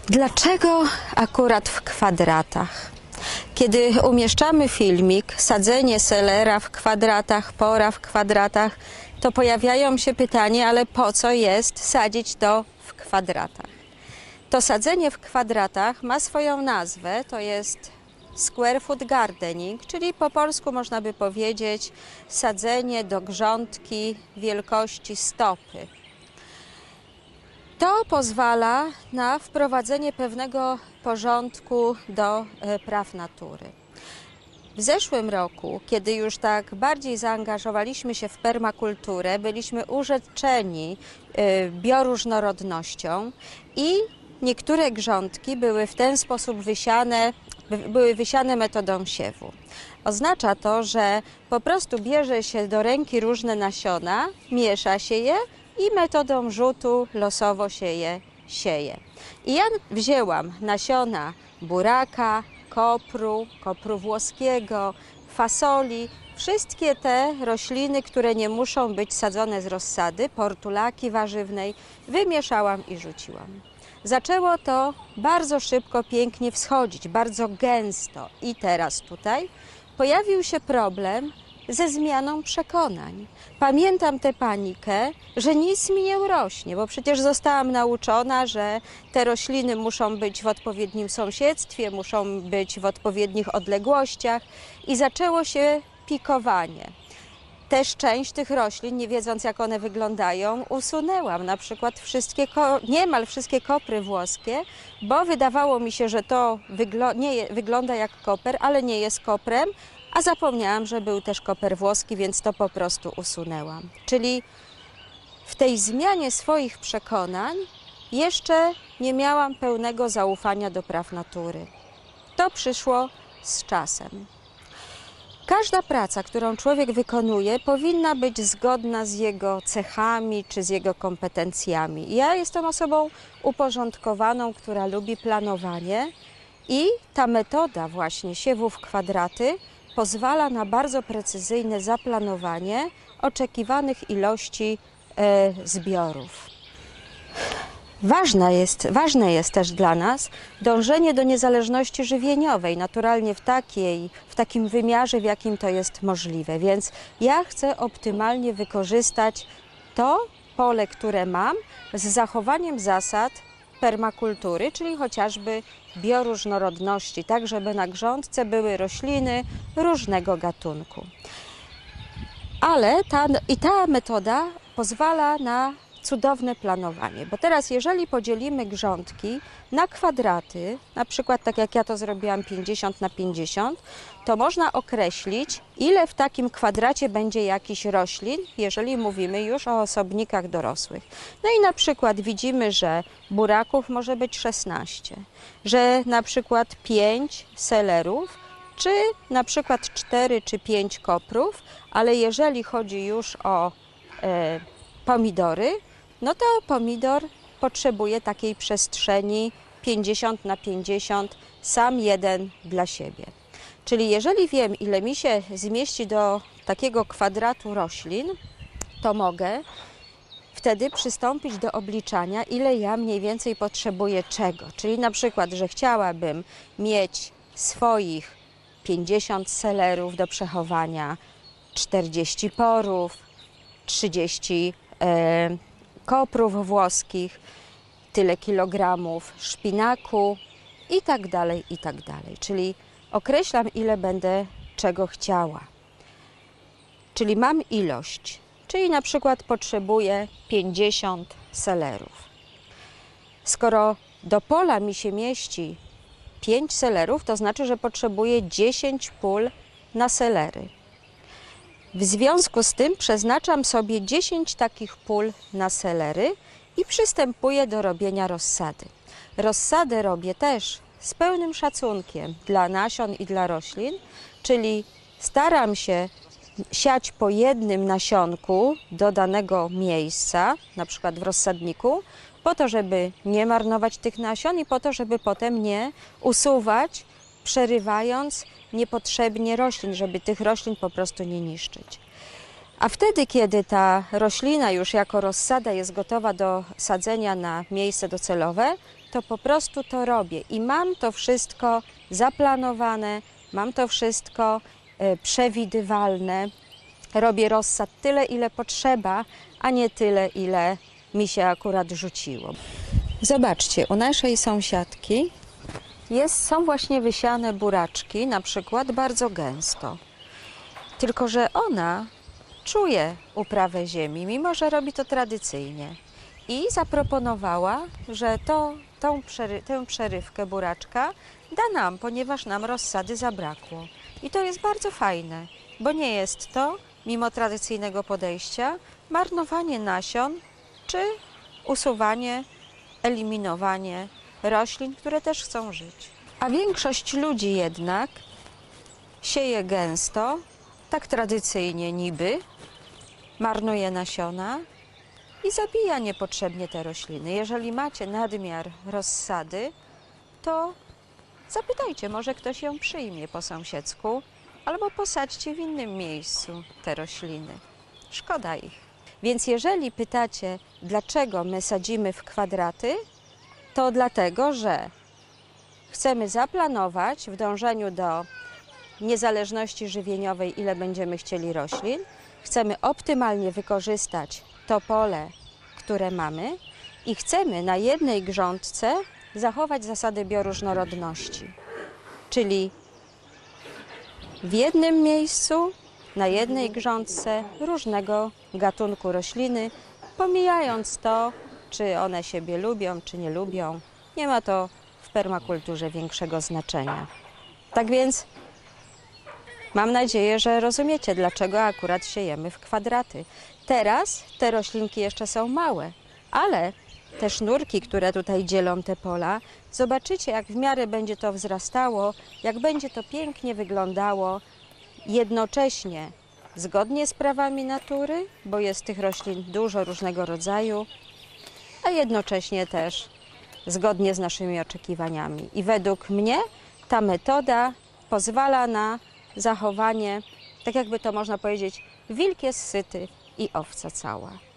Dlaczego akurat w kwadratach? Kiedy umieszczamy filmik, sadzenie selera w kwadratach, pora w kwadratach, to pojawiają się pytania, ale po co jest sadzić to w kwadratach? To sadzenie w kwadratach ma swoją nazwę, to jest square foot gardening, czyli po polsku można by powiedzieć sadzenie do grządki wielkości stopy. To pozwala na wprowadzenie pewnego porządku do praw natury. W zeszłym roku, kiedy już tak bardziej zaangażowaliśmy się w permakulturę, byliśmy urzeczeni bioróżnorodnością i niektóre grządki były w ten sposób wysiane metodą siewu. Oznacza to, że po prostu bierze się do ręki różne nasiona, miesza się je i metodą rzutu losowo się je sieje. I ja wzięłam nasiona buraka, kopru włoskiego, fasoli, wszystkie te rośliny, które nie muszą być sadzone z rozsady, portulaki warzywnej, wymieszałam i rzuciłam. Zaczęło to bardzo szybko, pięknie wschodzić, bardzo gęsto. I teraz tutaj pojawił się problem ze zmianą przekonań. Pamiętam tę panikę, że nic mi nie urośnie, bo przecież zostałam nauczona, że te rośliny muszą być w odpowiednim sąsiedztwie, muszą być w odpowiednich odległościach i zaczęło się pikowanie. Też część tych roślin, nie wiedząc jak one wyglądają, usunęłam. Na przykład niemal wszystkie kopry włoskie, bo wydawało mi się, że to wygląda jak koper, ale nie jest koprem, a zapomniałam, że był też koper włoski, więc to po prostu usunęłam. Czyli w tej zmianie swoich przekonań jeszcze nie miałam pełnego zaufania do praw natury. To przyszło z czasem. Każda praca, którą człowiek wykonuje, powinna być zgodna z jego cechami czy z jego kompetencjami. Ja jestem osobą uporządkowaną, która lubi planowanie i ta metoda właśnie siewu w kwadraty pozwala na bardzo precyzyjne zaplanowanie oczekiwanych ilości zbiorów. Ważne jest też dla nas dążenie do niezależności żywieniowej, naturalnie w takim wymiarze, w jakim to jest możliwe. Więc ja chcę optymalnie wykorzystać to pole, które mam, z zachowaniem zasad permakultury, czyli chociażby bioróżnorodności, tak żeby na grządce były rośliny różnego gatunku. Ale ta metoda pozwala na cudowne planowanie, bo teraz jeżeli podzielimy grządki na kwadraty, na przykład tak jak ja to zrobiłam 50 na 50, to można określić, ile w takim kwadracie będzie jakichś roślin, jeżeli mówimy już o osobnikach dorosłych. No i na przykład widzimy, że buraków może być 16, że na przykład 5 selerów, czy na przykład 4 czy 5 koprów, ale jeżeli chodzi już o pomidory, no to pomidor potrzebuje takiej przestrzeni 50 na 50, sam jeden dla siebie. Czyli jeżeli wiem, ile mi się zmieści do takiego kwadratu roślin, to mogę wtedy przystąpić do obliczania, ile ja mniej więcej potrzebuję czego. Czyli na przykład, że chciałabym mieć swoich 50 selerów do przechowania, 40 porów, 30 koprów włoskich, tyle kilogramów szpinaku i tak dalej, i tak dalej. Czyli określam, ile będę czego chciała. Czyli mam ilość, czyli na przykład potrzebuję 50 selerów. Skoro do pola mi się mieści 5 selerów, to znaczy, że potrzebuję 10 pól na selery. W związku z tym przeznaczam sobie 10 takich pól na selery i przystępuję do robienia rozsady. Rozsadę robię też z pełnym szacunkiem dla nasion i dla roślin, czyli staram się siać po jednym nasionku do danego miejsca, na przykład w rozsadniku, po to, żeby nie marnować tych nasion i po to, żeby potem nie usuwać, przerywając niepotrzebnie roślin, żeby tych roślin po prostu nie niszczyć. A wtedy, kiedy ta roślina już jako rozsada jest gotowa do sadzenia na miejsce docelowe, to po prostu to robię i mam to wszystko zaplanowane, mam to wszystko przewidywalne. Robię rozsad tyle, ile potrzeba, a nie tyle, ile mi się akurat rzuciło. Zobaczcie, u naszej sąsiadki są właśnie wysiane buraczki, na przykład bardzo gęsto. Tylko że ona czuje uprawę ziemi, mimo że robi to tradycyjnie. I zaproponowała, że tę przerywkę buraczka da nam, ponieważ nam rozsady zabrakło. I to jest bardzo fajne, bo nie jest to, mimo tradycyjnego podejścia, marnowanie nasion czy usuwanie, eliminowanie roślin, które też chcą żyć. A większość ludzi jednak sieje gęsto, tak tradycyjnie niby, marnuje nasiona i zabija niepotrzebnie te rośliny. Jeżeli macie nadmiar rozsady, to zapytajcie, może ktoś ją przyjmie po sąsiedzku, albo posadźcie w innym miejscu te rośliny. Szkoda ich. Więc jeżeli pytacie, dlaczego my sadzimy w kwadraty, to dlatego, że chcemy zaplanować w dążeniu do niezależności żywieniowej, ile będziemy chcieli roślin. Chcemy optymalnie wykorzystać to pole, które mamy i chcemy na jednej grządce zachować zasadę bioróżnorodności. Czyli w jednym miejscu, na jednej grządce różnego gatunku rośliny, pomijając to, czy one siebie lubią, czy nie lubią. Nie ma to w permakulturze większego znaczenia. Tak więc mam nadzieję, że rozumiecie, dlaczego akurat siejemy w kwadraty. Teraz te roślinki jeszcze są małe, ale te sznurki, które tutaj dzielą te pola, zobaczycie, jak w miarę będzie to wzrastało, jak będzie to pięknie wyglądało, jednocześnie zgodnie z prawami natury, bo jest tych roślin dużo różnego rodzaju, a jednocześnie też zgodnie z naszymi oczekiwaniami. I według mnie ta metoda pozwala na zachowanie, tak jakby to można powiedzieć, wilk jest syty i owca cała.